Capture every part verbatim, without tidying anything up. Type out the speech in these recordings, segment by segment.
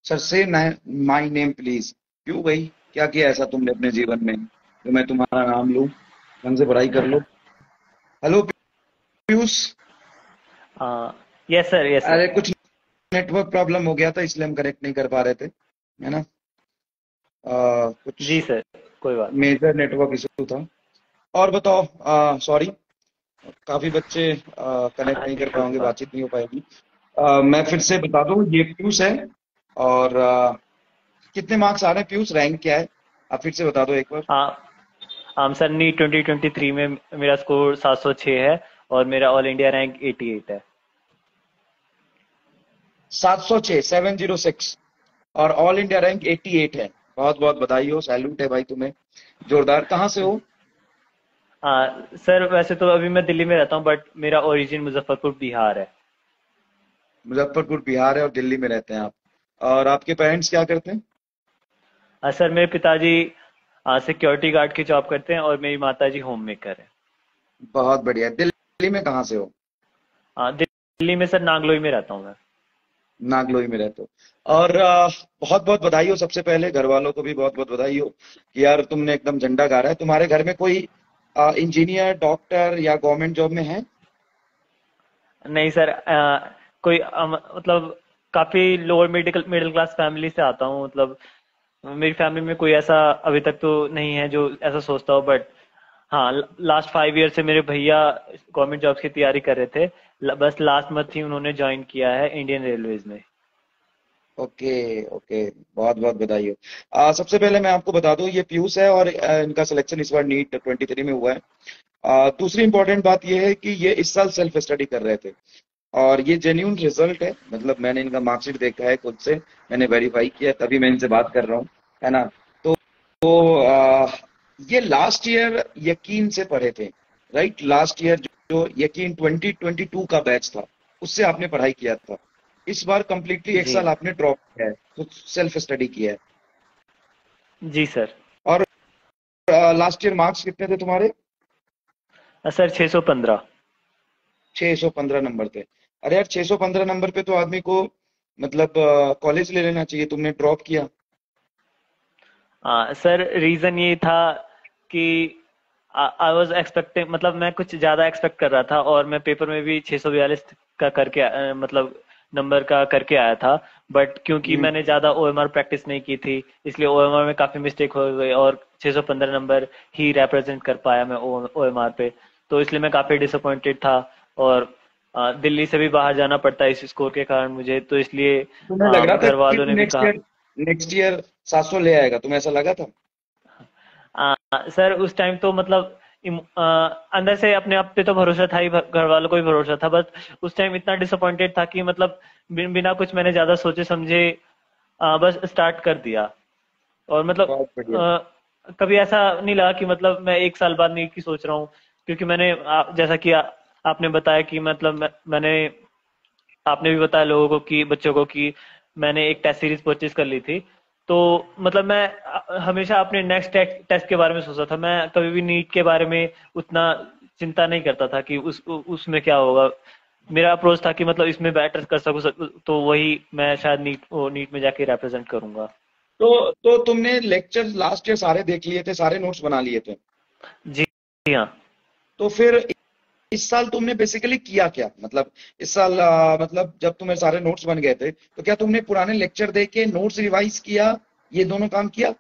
Sir से my name please. क्यों भाई, क्या किया ऐसा तुमने अपने जीवन में जो मैं तुम्हारा नाम लूं? ढंग से पढ़ाई कर लो। Hello Piyush. Yes sir, yes sir. अरे कुछ नेटवर्क प्रॉब्लम हो गया था इसलिए हम कनेक्ट नहीं कर पा रहे थे, है ना। आ, जी कुछ सर, कोई बात नहीं। मेजर नेटवर्क इशू था। और बताओ, सॉरी, काफी बच्चे कनेक्ट हाँ नहीं जी, कर कोई पाएंगे, बात। बातचीत नहीं हो पाएगी। आ, मैं फिर से बता दूं, ये पीयूष है। और आ, कितने मार्क्स आ रहे हैं पीयूष, रैंक क्या है? आप फिर से बता दो एक बार। हाँ, आम सर नी ट्वेंटी ट्वेंटी थ्री में मेरा स्कोर सात सौ छः है और मेरा ऑल इंडिया रैंक अठासी है। सात सौ छह, सेवन जीरो सिक्स। और all India rank eighty eight है। बहुत बहुत बधाई हो, सैल्यूट है भाई तुम्हें। जोरदार। कहाँ से हो? हाँ सर, वैसे तो अभी मैं दिल्ली में रहता हूँ बट मेरा ओरिजिन मुजफ्फरपुर बिहार है। मुजफ्फरपुर बिहार है और दिल्ली में रहते हैं आप। और आपके पेरेंट्स क्या करते हैं? हाँ सर, मेरे पिताजी सिक्योरिटी गार्ड की जॉब करते हैं और मेरी माताजी होम मेकर है। बहुत बढ़िया। दिल्ली में कहाँ से हो? हाँ, दिल्ली में सर नागलोई में रहता हूँ मैं। नागलोई में रहते हो। और बहुत बहुत बधाई हो, सबसे पहले घर वालों को भी बहुत बहुत बधाई हो कि यार तुमने एकदम झंडा गाड़ा है। तुम्हारे घर में कोई इंजीनियर, डॉक्टर या गवर्नमेंट जॉब में है? नहीं सर, अ, कोई अ, मतलब काफी lower middle middle class family से आता हूँ। मतलब मेरी फैमिली में कोई ऐसा अभी तक तो नहीं है जो ऐसा सोचता हो, बट हाँ, लास्ट फाइव ईयर से मेरे भैया गवर्नमेंट जॉब्स की तैयारी कर रहे थे। ल- बस लास्ट मंथ ही उन्होंने ज्वाइन किया है इंडियन रेलवेज में। ओके ओके, बहुत बहुत बधाई हो। आ, सबसे पहले मैं आपको बता दूं, ये पीयूष है और आ, इनका सिलेक्शन इस बार नीट ट्वेंटी थ्री में हुआ है। आ, दूसरी इंपॉर्टेंट बात ये है कि ये इस साल सेल्फ स्टडी कर रहे थे। और ये जेन्यून रिजल्ट है, मतलब मैंने इनका मार्कशीट देखा है खुद से। मैंने वेरीफाई किया, तभी मैं इनसे बात कर रहा हूँ, है ना। तो तो आ, ये लास्ट ईयर यकीन से पढ़े थे, राइट। लास्ट ईयर जो यकीन ट्वेंटी ट्वेंटी टू का बैच था, उससे आपने पढ़ाई किया था। इस बार कंप्लीटली एक जी। साल आपने ड्रॉप किया है, तो सेल्फ स्टडी किया है। जी सर। और लास्ट ईयर मार्क्स कितने थे तुम्हारे? अ, सर छः सौ पंद्रह। छह सौ पंद्रह नंबर थे। अरे यार, छह सौ पंद्रह नंबर पे तो आदमी को मतलब कॉलेज ले लेना चाहिए, तुमने ड्रॉप किया। हाँ सर, रीजन ये था कि आई वॉज एक्सपेक्टिंग, मतलब मैं कुछ ज्यादा एक्सपेक्ट कर रहा था और मैं पेपर में भी छः सौ बयालीस का करके अ, मतलब नंबर का करके आया था। बट क्योंकि हम्म। मैंने ज्यादा ओएमआर प्रैक्टिस नहीं की थी, इसलिए ओएमआर में काफी मिस्टेक हो गई और छः सौ पंद्रह नंबर ही रिप्रेजेंट कर पाया मैं ओएमआर पे। तो इसलिए मैं काफी डिसअपॉइंटेड था। और अ, दिल्ली से भी बाहर जाना पड़ता है इस स्कोर के कारण मुझे, तो इसलिए तुम्हें लग अ, रहा था घर कि वालों तू ने भी नेक्स्ट कहा। ईयर नेक्स्ट ईयर सात सौ ले आएगा, तुम्हें ऐसा लगा था? आ, सर उस टाइम तो मतलब इम- आ, अंदर से अपने आप पे तो भरोसा था ही, घर वालों को भी भरोसा था, बस उस टाइम इतना डिसअपॉइंटेड था कि मतलब बिन, बिना कुछ मैंने ज्यादा सोचे समझे आ, बस स्टार्ट कर दिया। और मतलब बहुत बढ़िया। आ, कभी ऐसा नहीं लगा कि मतलब मैं एक साल बाद नीट की सोच रहा हूँ। क्योंकि मैंने आ, जैसा कि आ, आपने बताया कि मतलब मैं, मैंने आपने भी बताया लोगों को कि बच्चों को कि मैंने एक टेस्ट सीरीज परचेज कर ली थी। तो मतलब मैं अ, हमेशा अपने नेक्स्ट टेस्ट के बारे में सोचता था। मैं कभी भी नीट के बारे में उतना चिंता नहीं करता था कि उस उ- उसमें क्या होगा। मेरा अप्रोच था कि मतलब इसमें बेटर कर सकूं सक- तो वही मैं शायद नीट वो नीट में जाके रिप्रेजेंट करूंगा। तो तो तुमने लेक्चर लास्ट ईयर सारे देख लिए थे, सारे नोट्स बना लिए थे? जी। जी हाँ। तो फिर इस साल तुमने बेसिकली किया क्या, मतलब इस साल आ, मतलब जब तुम्हें सारे नोट्स बन गए थे, तो क्या तुमने पुराने लेक्चर देख के नोट्स रिवाइज किया, ये दोनों काम किया?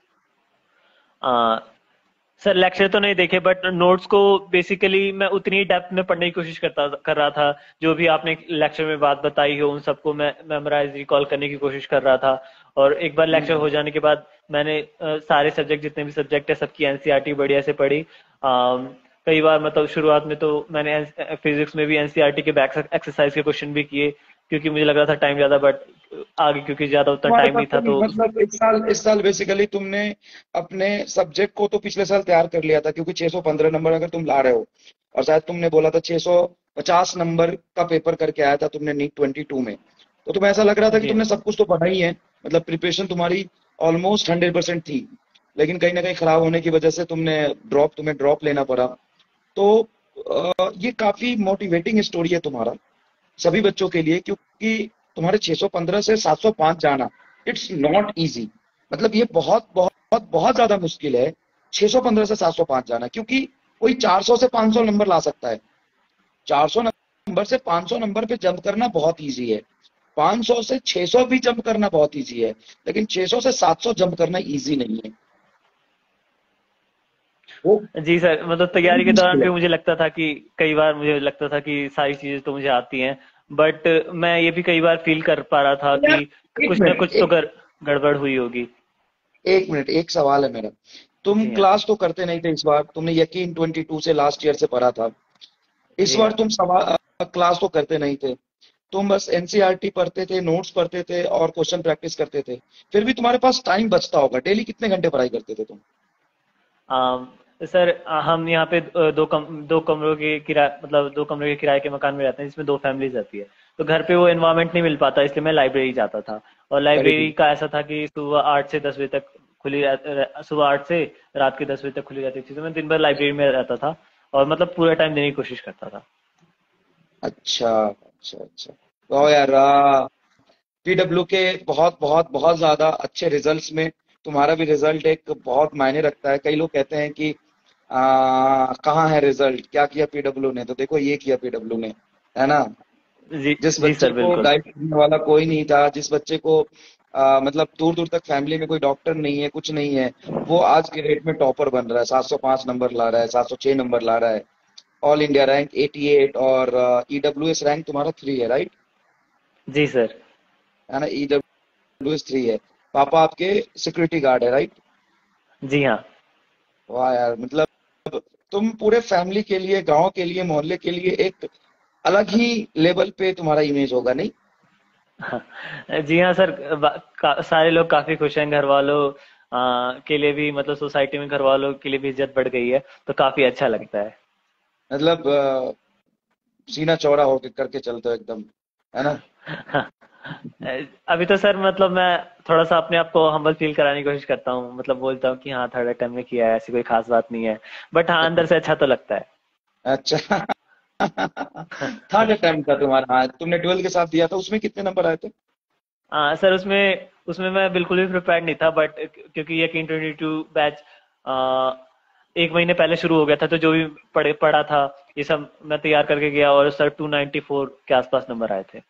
आ, सर लेक्चर तो नहीं देखे बट नोट्स को बेसिकली मैं उतनी डेप्थ में पढ़ने की कोशिश करता कर रहा था। जो भी आपने लेक्चर में बात बताई हो उन सबको मैं मेमोराइज रिकॉल करने की कोशिश कर रहा था। और एक बार लेक्चर हम्म। हो जाने के बाद मैंने अ, सारे सब्जेक्ट जितने भी सब्जेक्ट है सबकी एनसीईआरटी बढ़िया से पढ़ी। अम, कई बार मतलब शुरुआत में तो मैंने फिजिक्स में भी एनसीईआरटी के बैक एक्सरसाइज के क्वेश्चन भी किए, क्योंकि मुझे लग रहा था टाइम ज्यादा, बट आगे क्योंकि ज्यादा उतना तुम्हारे टाइम पास नहीं था तो तो उस। मतलब इस साल इस साल बेसिकली तुमने अपने सब्जेक्ट को तो पिछले साल तैयार कर लिया था, क्योंकि छह सौ पंद्रह नंबर अगर तुम ला रहे हो, और शायद तुमने बोला था छह सौ पचास नंबर का पेपर करके आया था तुमने नीट ट्वेंटी टू में। तो तुम्हें ऐसा लग रहा था कि जी तुमने हाँ। सब कुछ तो पढ़ा ही है, मतलब प्रिपरेशन तुम्हारी ऑलमोस्ट हंड्रेड परसेंट थी। लेकिन कहीं ना कहीं खराब होने की वजह से तुमने ड्रॉप तुम्हें ड्रॉप लेना पड़ा। तो अ, ये काफी मोटिवेटिंग स्टोरी है तुम्हारा, सभी बच्चों के लिए, क्योंकि तुम्हारे छह सौ पंद्रह से सात सौ पाँच जाना इट्स नॉट इजी। मतलब ये बहुत बहुत बहुत ज्यादा मुश्किल है छह सौ पंद्रह से सात सौ पाँच जाना, क्योंकि कोई चार सौ से पाँच सौ नंबर ला सकता है। चार सौ नंबर से पाँच सौ नंबर पे जंप करना बहुत इजी है। पाँच सौ से छह सौ भी जंप करना बहुत इजी है, लेकिन छह सौ से सात सौ जंप करना इजी नहीं है। वो जी सर, मतलब बहुत तैयारी के दौरान मुश्किल है। भी मुझे लगता था कि कई बार मुझे लगता था कि सारी चीजें तो मुझे आती हैं, बट मैं ये भी कई बार फील कर पा रहा था यार कि एक कुछ ना मिनट कुछ तो एक गड़ गड़बड़ हुई होगी। एक मिनट एक सवाल है मेरा। तुम जी हाँ। क्लास तो करते नहीं थे इस बार, तुमने यकीन ट्वेंटी टू से लास्ट ईयर से पढ़ा था। इस जी बार हाँ। तुम सवाल क्लास तो करते नहीं थे। तुम बस एनसीईआरटी पढ़ते थे, नोट्स पढ़ते थे और क्वेश्चन प्रैक्टिस करते थे। फिर भी तुम्हारे पास टाइम बचता होगा। डेली कितने घंटे पढ़ाई करते थे तुम? आम, सर, आ, हम यहाँ पे अ, दो कम दो कमरों के किराए मतलब दो कमरों के किराए के मकान में रहते हैं, जिसमें दो फैमिलीज रहती है। तो घर पे वो एनवायरनमेंट नहीं मिल पाता, इसलिए मैं लाइब्रेरी जाता था। और वेरी लाइब्रेरी गुड। का ऐसा था कि सुबह आठ से दस बजे तक खुली रह, रह- सुबह आठ से रात के दस बजे तक खुली रहती थी, तो मैं दिन भर लाइब्रेरी में रहता था और मतलब पूरा टाइम देने की कोशिश करता था। अच्छा अच्छा अच्छा। तो यार पीडब्ल्यू के बहुत बहुत बहुत ज्यादा अच्छे रिजल्ट्स में तुम्हारा भी रिजल्ट एक बहुत मायने रखता है। कई लोग कहते हैं कि आ, कहाँ है रिजल्ट, क्या किया पीडब्ल्यू ने? तो देखो ये किया पीडब्ल्यू ने, है ना। जी जिस जी बच्चे सर, को बिल्कुल। गाइड करने वाला कोई नहीं था, जिस बच्चे को आ, मतलब दूर दूर तक फैमिली में कोई डॉक्टर नहीं है, कुछ नहीं है, वो आज के डेट में टॉपर बन रहा है, सात सौ पाँच नंबर ला रहा है, सात सौ छह नंबर ला रहा है। ऑल इंडिया रैंक अठासी और ईडब्ल्यूएस रैंक तुम्हारा थ्री है, राइट? जी सर। है ना, ईडब्ल्यूएस थ्री है। पापा आपके सिक्योरिटी गार्ड है, राइट? जी हाँ। वाह यार, मतलब तुम पूरे फैमिली के लिए, गांव के लिए, मोहल्ले के लिए एक अलग ही लेवल पे तुम्हारा इमेज होगा, नहीं? जी हाँ सर, बा- का, सारे लोग काफी खुश हैं। घर वालों आ, के लिए भी, मतलब सोसाइटी में घर वालों के लिए भी इज्जत बढ़ गई है, तो काफी अच्छा लगता है। मतलब अ, सीना चौड़ा होके करके चलते हो एकदम, है ना। अभी तो सर, मतलब मैं थोड़ा सा अपने आप को हम्बल फील कराने की कोशिश करता हूँ, मतलब बोलता हूँ कि हाँ, थर्ड अटेम्प्ट में किया है, ऐसी कोई खास बात नहीं है। बट हाँ, अंदर से अच्छा तो लगता है। अच्छा। थर्ड अटेम्प्ट था तुम्हारा? हाँ, तुमने ट्वेल्थ के साथ दिया था, उसमें कितने नंबर आए थे? हाँ सर, उसमें उसमें मैं बिल्कुल भी प्रिपेयर्ड नहीं था, बट क्योंकि यकीन ट्वेंटी टू बैच एक महीने पहले शुरू हो गया था, तो जो भी पढ़े पढ़ा था ये सब मैं तैयार करके गया, और सर टू नाइन्टी फोर के आसपास नंबर आए थे।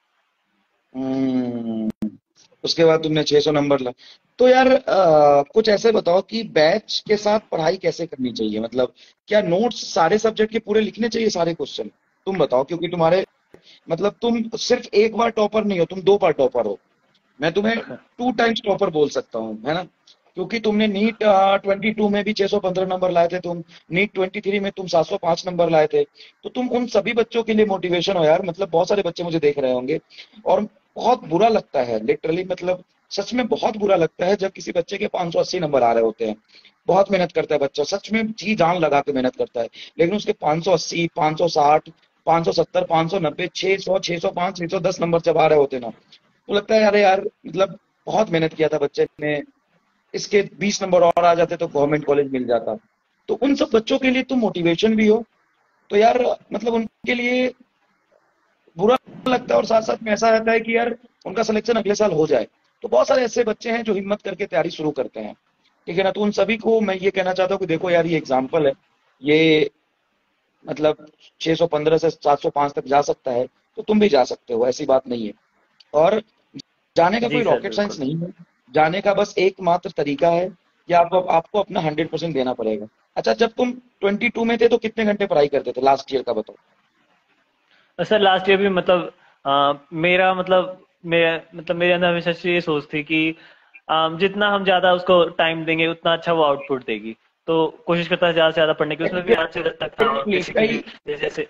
हम्म। उसके बाद तुमने छह सौ नंबर ला। तो यार अ, कुछ ऐसे बताओ कि बैच के साथ पढ़ाई कैसे करनी चाहिए। मतलब क्या नोट्स सारे सब्जेक्ट के पूरे लिखने चाहिए, सारे क्वेश्चन? तुम बताओ, क्योंकि तुम्हारे मतलब तुम सिर्फ एक बार टॉपर नहीं हो, तुम दो बार टॉपर हो। मैं तुम्हें टू टाइम्स टॉपर बोल सकता हूँ, है ना। क्योंकि तुमने नीट ट्वेंटी टू में भी छह सौ पंद्रह नंबर लाए थे, तुम नीट ट्वेंटी थ्री में तुम सात सौ पाँच नंबर लाए थे। तो तुम उन सभी बच्चों के लिए मोटिवेशन हो यार। मतलब बहुत सारे बच्चे मुझे देख रहे होंगे, और बहुत बुरा लगता है लिटरली, मतलब सच में बहुत बुरा लगता है जब किसी बच्चे के पाँच सौ अस्सी नंबर आ रहे होते हैं। बहुत मेहनत करता है बच्चा, सच में जी जान लगा के मेहनत करता है, लेकिन उसके पाँच सौ अस्सी, पाँच सौ साठ, पाँच सौ सत्तर, पाँच सौ नब्बे, छह सौ, छह सौ पाँच, छह सौ दस नंबर जब आ रहे होते ना, तो लगता है अरे यार, मतलब बहुत मेहनत किया था बच्चे ने, इसके बीस नंबर और आ जाते तो गवर्नमेंट कॉलेज मिल जाता। तो उन सब बच्चों के लिए तुम मोटिवेशन भी हो। तो यार मतलब उनके लिए बुरा लगता है, और साथ साथ में ऐसा रहता है कि यार उनका सिलेक्शन अगले साल हो जाए। तो बहुत सारे ऐसे बच्चे हैं जो हिम्मत करके तैयारी शुरू करते हैं, ठीक है ना। तो उन सभी को मैं ये कहना चाहता हूँ कि देखो यार, ये एग्जाम्पल है। ये मतलब छह सौ पंद्रह से सात सौ पाँच तक जा सकता है, तो तुम भी जा सकते हो, ऐसी बात नहीं है। और जाने का जी कोई सर, रॉकेट साइंस बिल्कुल। नहीं है। जाने का बस एकमात्र तरीका है कि आपको आपको अपना हंड्रेड परसेंट देना पड़ेगा। अच्छा, जब तुम ट्वेंटी टू में थे तो कितने घंटे पढ़ाई करते थे लास्ट ईयर का, बताओ? और सर लास्ट ईयर भी, मतलब आ, मेरा मतलब मेरा मतलब मेरे अंदर हमेशा से ये सोच थी कि आ, जितना हम ज्यादा उसको टाइम देंगे, उतना अच्छा वो आउटपुट देगी। तो कोशिश करता था ज्यादा से ज्यादा पढ़ने की, उसमें भी आठ से दस तक था, और एग्जैक्टली बेसिकली कई जैसे जैसे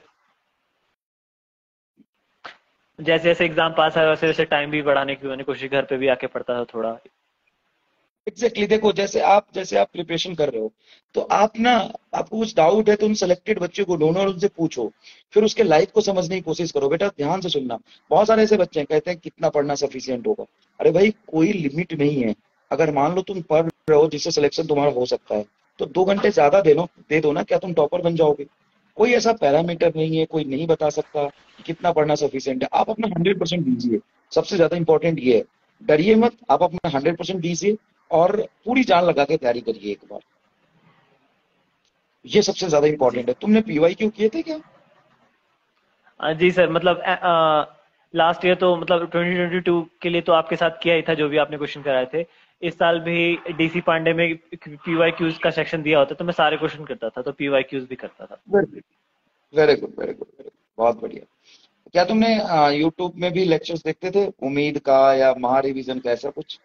जैसे जैसे एग्जाम पास आया, वैसे वैसे टाइम भी बढ़ाने की मैंने कोशिश, घर पे भी आके पढ़ता था थोड़ा। एग्जैक्टली exactly, देखो जैसे आप जैसे आप प्रिपरेशन कर रहे हो, तो आप ना, आपको कुछ डाउट है तो उन सेलेक्टेड बच्चों को ढूंढो और उनसे पूछो। फिर उसके लाइफ को समझने की कोशिश करो। बेटा ध्यान से सुनना। बहुत सारे ऐसे बच्चे हैं कहते हैं कितना पढ़ना सफिशियंट होगा। अरे भाई, कोई लिमिट नहीं है। अगर मान लो तुम पढ़ रहे हो जिससे सिलेक्शन तुम्हारा हो सकता है, तो दो घंटे ज्यादा दे दो दे दो ना, क्या तुम टॉपर बन जाओगे? कोई ऐसा पैरामीटर नहीं है, कोई नहीं बता सकता कि कितना पढ़ना सफिशियंट है। आप अपना हंड्रेड परसेंट दीजिए। सबसे ज्यादा इंपॉर्टेंट ये है। डरिए मत, आप अपना हंड्रेड परसेंट दीजिए और पूरी जान लगा के तैयारी करिए एक बार। ये सबसे ज्यादा जी। इंपॉर्टेंट है। तुमने पीवाई क्यों किए थे क्या? अ, जी सर, मतलब लास्ट ईयर तो मतलब ट्वेंटी ट्वेंटी टू के लिए तो आपके साथ किया ही था जो भी आपने क्वेश्चन कराए थे। इस साल भी डीसी पांडे में पीवाई क्यूज का सेक्शन दिया होता तो मैं सारे क्वेश्चन करता था, तो पीवाई क्यूज भी करता था। Very good, very good, very good, very good, बहुत बढ़िया। क्या तुमने यूट्यूब में भी लेक्चर्स देखते थे, उम्मीद का या महा रिवीजन का, ऐसा कुछ?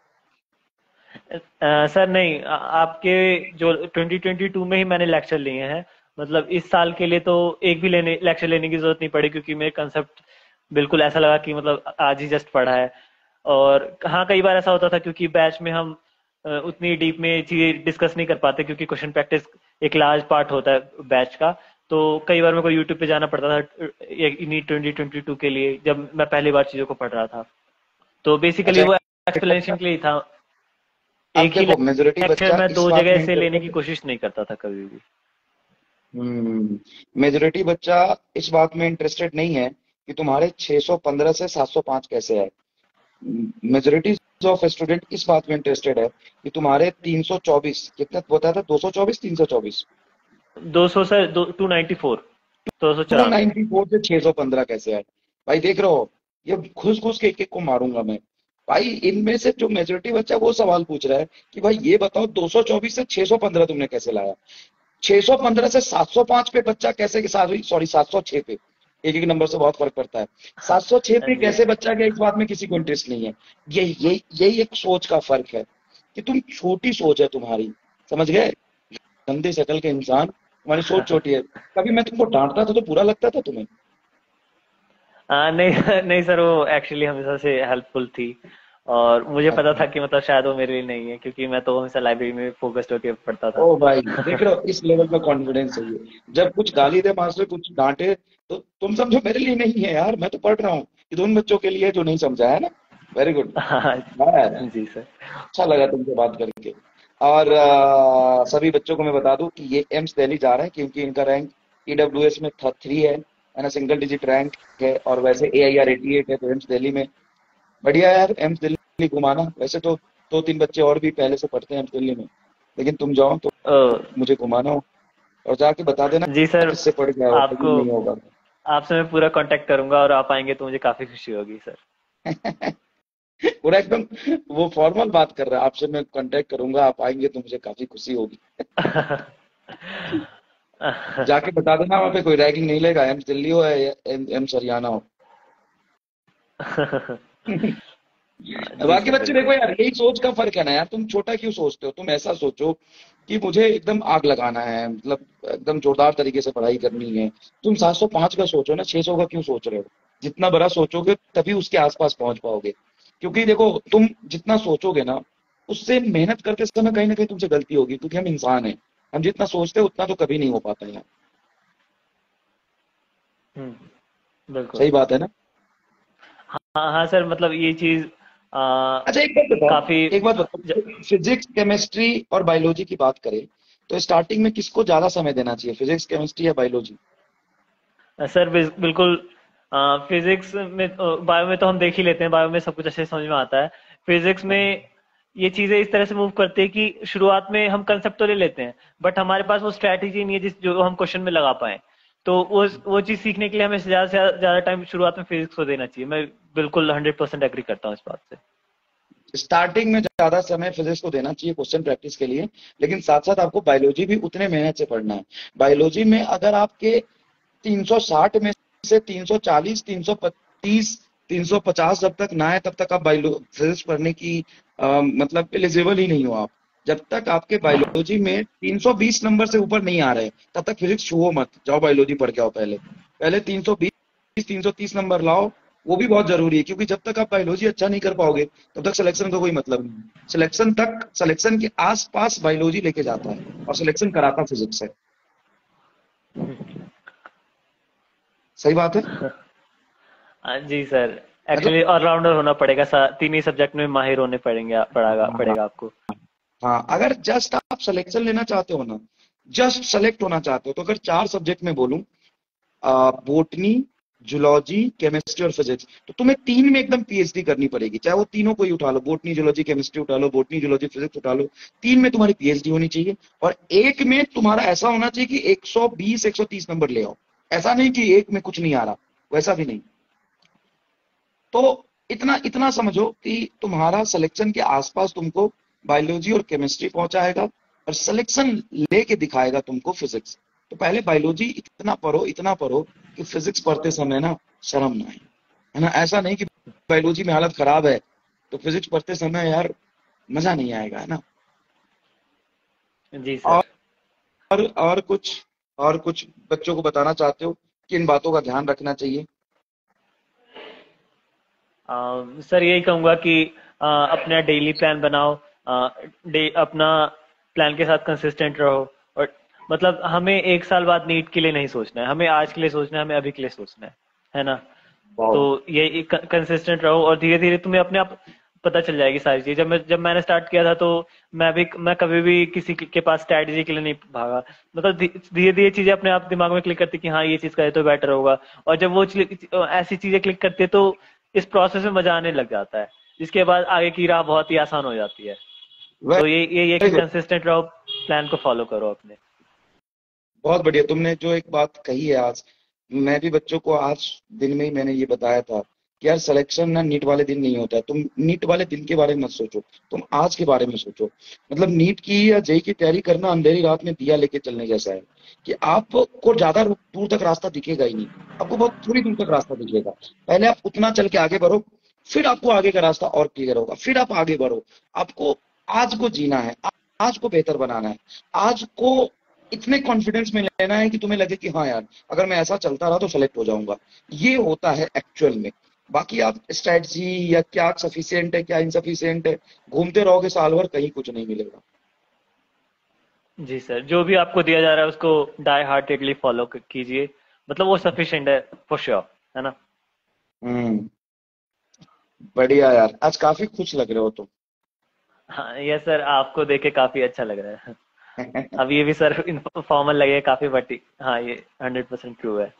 अ, सर नहीं, आ- आपके जो ट्वेंटी ट्वेंटी टू में ही मैंने लेक्चर लिए हैं। मतलब इस साल के लिए तो एक भी लेने लेक्चर लेने की जरूरत नहीं पड़ी, क्योंकि मेरे कंसेप्ट बिल्कुल ऐसा लगा कि मतलब आज ही जस्ट पढ़ा है। और हाँ, कई बार ऐसा होता था क्योंकि बैच में हम अ, उतनी डीप में चीजें डिस्कस नहीं कर पाते, क्योंकि क्वेश्चन प्रैक्टिस एक लार्ज पार्ट होता है बैच का। तो कई बार मेरे को यूट्यूब पे जाना पड़ता था नीट ट्वेंटी ट्वेंटी टू के लिए, जब मैं पहली बार चीजों को पढ़ रहा था। तो बेसिकली अच्छा, वो एक्सप्लेनेशन के लिए ही था। अब एक ही देखो मेजोरिटी लेक्चर बच्चा मैं इस दो बात जगह में से लेने इंटरेस्टेड की है। कोशिश नहीं करता था कभी भी। हम्म मेजोरिटी बच्चा इस बात में इंटरेस्टेड नहीं है कि तुम्हारे छह सौ पंद्रह से सात सौ पाँच कैसे है। मेजोरिटी ऑफ स्टूडेंट इस बात में इंटरेस्टेड है कि तुम्हारे तीन सौ चौबीस, कितना बताया था, दो सौ चौबीस, तीन सौ चौबीस, दो सौ से दो टू नाइन्टी फोर, दो सौ टू चौरानवे नाइनटी फोर से छह सौ पंद्रह कैसे है। भाई देख रहे हो, ये घुस घुस के एक एक को मारूंगा मैं। भाई इनमें से जो मेजोरिटी बच्चा वो सवाल पूछ रहा है कि भाई ये बताओ दो सौ चौबीस से छह सौ पंद्रह तुमने कैसे लाया, छह सौ पंद्रह से सात सौ पाँच पे बच्चा कैसे, सॉरी सात सौ छह पे, एक एक नंबर से बहुत फर्क पड़ता है। सात सौ छह पे जी। कैसे बच्चा गया, इस बात में किसी को इंटरेस्ट नहीं है। ये यही यही एक सोच का फर्क है कि तुम छोटी सोच है तुम्हारी, समझ गए? गंदे शक्ल के इंसान, तुम्हारी सोच छोटी है। कभी मैं तुमको डांटता था तो बुरा लगता था तुम्हें? आ, नहीं नहीं सर, वो एक्चुअली हमेशा से हेल्पफुल थी। और मुझे पता अच्छा। था कि मतलब शायद वो मेरे लिए नहीं है, क्योंकि मैं तो हमेशा लाइब्रेरी में फोकस्ड होकर पढ़ता था। ओ भाई देख रहे हो, इस लेवल का कॉन्फिडेंस चाहिए। जब कुछ गाली दे मास्टर, कुछ डांटे, तो तुम समझो मेरे लिए नहीं है यार, मैं तो पढ़ रहा हूँ। ये उन बच्चों के लिए जो नहीं समझा है ना। Very good. हाँ, यार जी सर। अच्छा लगा तुमसे बात करके। और अ, सभी बच्चों को मैं बता दूं कि ये एम्स दिल्ली जा रहे हैं क्योंकि इनका रैंक ईडब्ल्यूएस में थ्री है है ना, सिंगल डिजिट रैंक है। और वैसे A I R eighty eight है, तो एम्स दिल्ली में बढ़िया है यार। एम्स दिल्ली घुमाना, वैसे तो दो तीन बच्चे और भी पहले से पढ़ते हैं एम्स दिल्ली में, लेकिन तुम जाओ तो ओ, मुझे घुमाना हो, और जाके बता देना जी सर। किससे पढ़ के आओ, कभी आपको नहीं होगा। आपसे मैं पूरा कांटेक्ट करूंगा, और आप आएंगे तो मुझे काफी खुशी होगी सर। पूरा एकदम वो फॉर्मल बात कर रहा है, आपसे मैं कांटेक्ट करूंगा, आप आएंगे तो मुझे काफी खुशी होगी। जाके बता देना वहाँ पे कोई रैगिंग नहीं लेगा, एम्स दिल्ली हो या एम- एम्स हरियाणा हो। जी बाकी सर, बच्चे बिल्कुल। देखो यार, यही सोच का फर्क है ना यार। तुम छोटा क्यों सोचते हो? तुम ऐसा सोचो कि मुझे एकदम आग लगाना है, मतलब एकदम जोरदार तरीके से पढ़ाई करनी है। तुम सात सौ पाँच का सोचो ना, छह सौ का क्यों सोच रहे हो? जितना बड़ा सोचोगे तभी उसके आसपास पहुंच पाओगे। क्योंकि देखो, तुम जितना सोचोगे ना, उससे मेहनत करते समय कहीं ना कहीं तुमसे गलती होगी, क्योंकि हम इंसान हैं। हम जितना सोचते हैं उतना तो कभी नहीं हो पाता है यार। हम्म, बिल्कुल। सही बात है ना? हाँ हाँ सर, मतलब ये चीज आ, अच्छा एक बात बताओ, काफी। एक बात ज, बताओ, फिजिक्स केमिस्ट्री और बायोलॉजी की बात करें तो स्टार्टिंग में किसको ज्यादा समय देना चाहिए, फिजिक्स केमिस्ट्री या बायोलॉजी? सर बिल- बिल्कुल। फिजिक्स में, बायो में तो हम देख ही लेते हैं, बायो में सब कुछ अच्छे से समझ में आता है। फिजिक्स में ये चीजें इस तरह से मूव करती है कि शुरुआत में हम कंसेप्ट तो ले लेते हैं, बट हमारे पास वो स्ट्रैटेजी नहीं है जिस जो हम क्वेश्चन में लगा पाए। तो वो वो चीज सीखने के लिए हमें ज्यादा से ज्यादा टाइम शुरुआत में फिजिक्स को देना चाहिए। मैं बिल्कुल हंड्रेड परसेंट एग्री करता हूँ इस बात से। स्टार्टिंग में ज्यादा समय फिजिक्स को देना चाहिए क्वेश्चन प्रैक्टिस के लिए, लेकिन साथ साथ आपको बायोलॉजी भी उतने मेहनत से पढ़ना है। बायोलॉजी में अगर आपके तीन सौ साठ में से तीन सौ चालीस, तीन सौ तीस, तीन सौ पचास जब तक ना आए तब तक आप बायो फिजिक्स पढ़ने की अ, मतलब एलिजिबल ही नहीं हो आप। जब तक आपके बायोलॉजी में तीन सौ बीस नंबर से ऊपर नहीं आ रहे, तब तक फिजिक्स छुओ मत, जाओ बायोलॉजी पढ़ के आओ। पहले पहले तीन सौ बीस, तीन सौ तीस नंबर लाओ। वो भी बहुत जरूरी है, क्योंकि जब तक आप बायोलॉजी अच्छा नहीं कर पाओगे तब तक सिलेक्शन का कोई मतलब नहीं। सिलेक्शन तक, सिलेक्शन के आसपास बायोलॉजी लेके जाता है, और सिलेक्शन कराता फिजिक्स है। सही बात है। हाँ, जी सर। मतलब एक्चुअली ऑलराउंडर होना पड़ेगा, सा- तीन ही सब्जेक्ट में माहिर होने पड़ेंगे, पड़ेगा हाँ, पड़ेगा आपको। हाँ, अगर जस्ट आप सिलेक्शन लेना चाहते हो ना, जस्ट सेलेक्ट होना चाहते हो, तो अगर चार सब्जेक्ट में बोलूं, बोटनी, जूलॉजी, केमिस्ट्री और फिजिक्स। तो तुम्हें तीन में एकदम पीएचडी करनी पड़ेगी, चाहे वो तीनों को ही उठा लो, बोटनी, जूलॉजी, केमिस्ट्री उठा लो, बोटनी, जूलॉजी, फिजिक्स उठा लो, तीन में तुम्हारी पीएचडी होनी चाहिए। और एक में तुम्हारा ऐसा होना चाहिए कि एक सौ बीस एक सौ तीस नंबर ले आओ। ऐसा नहीं कि एक में कुछ नहीं आ रहा, वैसा भी नहीं। तो इतना इतना समझो कि तुम्हारा सिलेक्शन के आसपास तुमको बायोलॉजी और केमिस्ट्री पहुंचाएगा, और सिलेक्शन लेके दिखाएगा तुमको फिजिक्स। तो पहले बायोलॉजी इतना पढ़ो, इतना पढ़ो कि फिजिक्स पढ़ते समय ना शर्म ना आए, है ना। ऐसा नहीं कि बायोलॉजी में हालत खराब है तो फिजिक्स पढ़ते समय यार मजा नहीं आएगा, है ना। जी सर। और और कुछ और कुछ बच्चों को बताना चाहते हो कि इन बातों का ध्यान रखना चाहिए? आ, सर यही कहूंगा कि आ, अपना डेली प्लान बनाओ, आ, डे, अपना प्लान के साथ कंसिस्टेंट रहो। और मतलब हमें एक साल बाद नीट के लिए नहीं सोचना है, हमें आज के लिए सोचना है, हमें अभी के लिए सोचना है है ना। तो वाह, ये कंसिस्टेंट रहो और धीरे धीरे तुम्हें अपने आप पता चल जाएगी सारी चीज। जब मैं जब मैंने स्टार्ट किया था तो मैं भी मैं कभी भी किसी के पास स्ट्रैटेजी के लिए नहीं भागा। मतलब धीरे धीरे चीजें अपने आप दिमाग में क्लिक करती कि हाँ ये चीज करे तो बेटर होगा। और जब वो ऐसी चीजें क्लिक करती है तो इस प्रोसेस में मजा आने लग जाता है, जिसके बाद आगे की राह बहुत ही आसान हो जाती है। तो ये ये ये कि वेरी गुड, कंसिस्टेंट रहो, प्लान को फॉलो करो अपने। बहुत बढ़िया। तुमने जो एक बात कही है आज, मैं भी बच्चों को आज दिन में ही मैंने ये बताया था कि यार सिलेक्शन ना नीट वाले दिन नहीं होता है। तुम नीट वाले दिन के बारे में मत सोचो, तुम आज के बारे में सोचो। मतलब नीट की या जेई की तैयारी करना अंधेरी रात में दिया लेके चलने जैसा है कि आपको ज्यादा दूर तक रास्ता दिखेगा ही नहीं, आपको बहुत थोड़ी दूर तक रास्ता दिखेगा। पहले आप उतना चल के आगे बढ़ो, फिर आपको आगे का रास्ता और क्लियर होगा, फिर आप आगे बढ़ो। आपको आज को जीना है, आज को बेहतर बनाना है, आज को इतने कॉन्फिडेंस में लेना है कि तुम्हें लगे कि हाँ यार अगर मैं ऐसा चलता रहा तो सेलेक्ट हो जाऊंगा। ये होता है एक्चुअल में। बाकी आप स्ट्रेटजी या क्या सफिशियंट है क्या इनसफिशियंट है, घूमते रहोगे साल भर, कहीं कुछ नहीं मिलेगा। जी सर, जो भी आपको दिया जा रहा है उसको डाई हार्टेडली फॉलो कीजिए, मतलब वो सफिशिएंट है फॉर श्योर, है ना। हम्म, बढ़िया यार, आज काफी खुश लग रहे हो तुम। हाँ ये सर, आपको देख के काफी अच्छा लग रहा है। अब ये भी सर फॉर्मल लगे काफी, बट हाँ ये हंड्रेड परसेंट ट्रू है।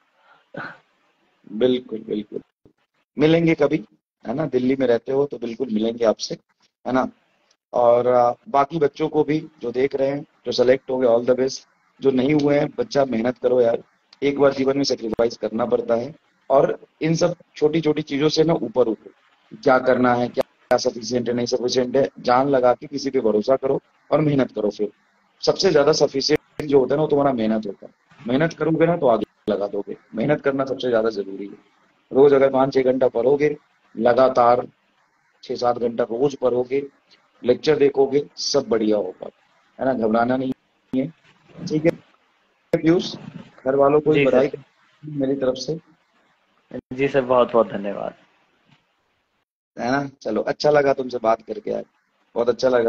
बिल्कुल बिल्कुल, मिलेंगे कभी, है ना। दिल्ली में रहते हो तो बिल्कुल मिलेंगे आपसे, है ना। और आ, बाकी बच्चों को भी जो देख रहे हैं, जो सेलेक्ट हो गए, ऑल द बेस्ट। जो नहीं हुए हैं, बच्चा मेहनत करो यार, एक बार जीवन में सेक्रीफाइस करना पड़ता है। और इन सब छोटी छोटी चीजों से ना ऊपर उठो, क्या करना है, क्या क्या सफिशियंट है नहीं सफिशियंट है, जान लगा के किसी पे भरोसा करो और मेहनत करो। फिर सबसे ज्यादा सफिशियंट जो होता है ना वो तुम्हारा मेहनत होता है। मेहनत करोगे ना तो आगे लगा दोगे, मेहनत करना सबसे ज्यादा जरूरी है। रोज अगर पाँच छह घंटा पढ़ोगे, लगातार छह सात घंटा रोज पढ़ोगे, लेक्चर देखोगे, सब बढ़िया होगा, है ना। घबराना नहीं है, ठीक है पीयूष। घर वालों को भी जी बधाई सर। मेरी तरफ से, जी सर, बहुत बहुत धन्यवाद। है ना। चलो, अच्छा लगा तुमसे बात करके यार, बहुत अच्छा लगा।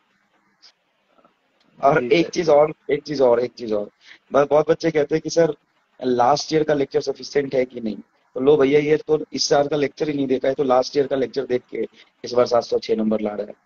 और जी एक सर। चीज और एक चीज और एक चीज और बस, बहुत बच्चे कहते हैं कि सर लास्ट ईयर का लेक्चर सफिशिएंट है कि नहीं। तो लो भैया, ये तो इस साल का लेक्चर ही नहीं देखा है, तो लास्ट ईयर का लेक्चर देख के इस बार सात सौ छह नंबर ला रहा है।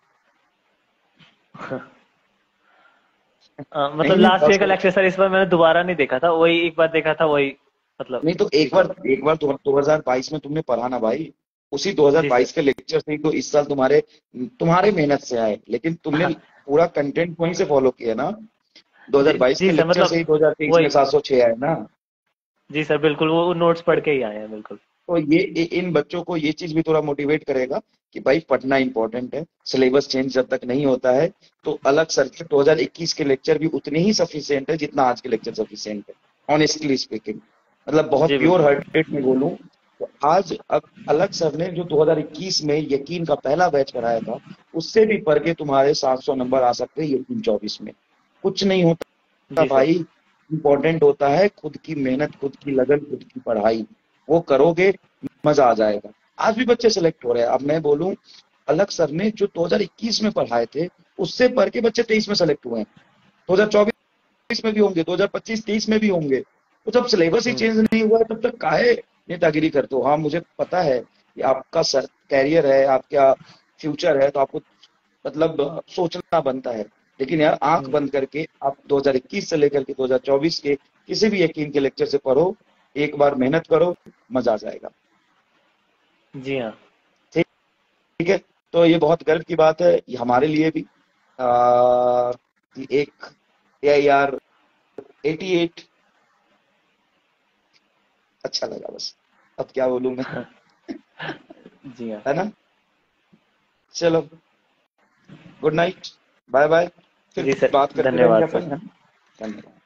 आ, मतलब नहीं नहीं, लास्ट ईयर का लेक्चर सर इस बार मैंने दोबारा नहीं देखा था, वही एक बार देखा था, वही मतलब नहीं तो एक बार रिकॉल। एक बार दो हजार बाईस में तुमने पढ़ा ना भाई, उसी जी सर। दो हज़ार बाईस के लेक्चर से ही तो इस साल तुम्हारे तुम्हारे मेहनत से आए, लेकिन तुमने हाँ, पूरा कंटेंट वहीं से फॉलो किया ना। जी दो हज़ार बाईस जी के सर, लेक्चर से मतलब ही दो हज़ार तेईस में वही। सात सौ छह आए ना। जी सर बिल्कुल, वो नोट्स पढ़ के ही आए हैं बिल्कुल। तो ये इ- इन बच्चों को ये चीज भी थोड़ा मोटिवेट करेगा कि भाई पढ़ना इंपॉर्टेंट है। सिलेबस चेंज जब तक नहीं होता है तो अलग सर्किट दो हज़ार इक्कीस के लेक्चर भी उतने ही सफिशिएंट है जितना आज के लेक्चर सफिशिएंट है, ऑनेस्टली स्पीकिंग। मतलब बहुत जी प्योर बिल्कुल। हार्टेड में बोलूं तो आज अब अलग सर ने जो दो हज़ार इक्कीस में यकीन का पहला बैच कराया था, उससे भी पढ़ के तुम्हारे सात सौ नंबर आ सकते हैं यकीन चौबीस में। कुछ नहीं होता जी सर। भाई, इंपॉर्टेंट होता है खुद की मेहनत, खुद की लगन, खुद की पढ़ाई। वो करोगे, मजा आ जाएगा। आज भी बच्चे सेलेक्ट हो रहे हैं। अब मैं बोलूं, अलग सर ने जो दो हज़ार इक्कीस में पढ़ाए थे उससे पढ़ के बच्चे तेईस में सेलेक्ट हुए हैं, दो हज़ार चौबीस में भी होंगे, दो हज़ार पच्चीस तेईस में भी होंगे। तो जब सिलेबस ही हम्म। चेंज नहीं हुआ है तब तक काहे नेतागिरी करते हो। हाँ मुझे पता है कि आपका सर कैरियर है, आपका फ्यूचर है, तो आपको मतलब सोचना बनता है। लेकिन यार आंख हम्म। बंद करके आप दो हज़ार इक्कीस से लेकर के दो हज़ार चौबीस के किसी भी यकीन के लेक्चर से पढ़ो, एक बार मेहनत करो, मजा आ जाएगा। जी हाँ। ठीक ठीक है। तो ये बहुत गर्व की बात है ये हमारे लिए भी, आ, कि एक A I R eighty eight, अच्छा लगा बस, अब क्या बोलूं मैं। जी हाँ। है ना। चलो, गुड नाइट, बाय बाय, फिर जी सर, बात करते रहेंगे धन्यवाद अपन, सर। है ना। धन्यवाद।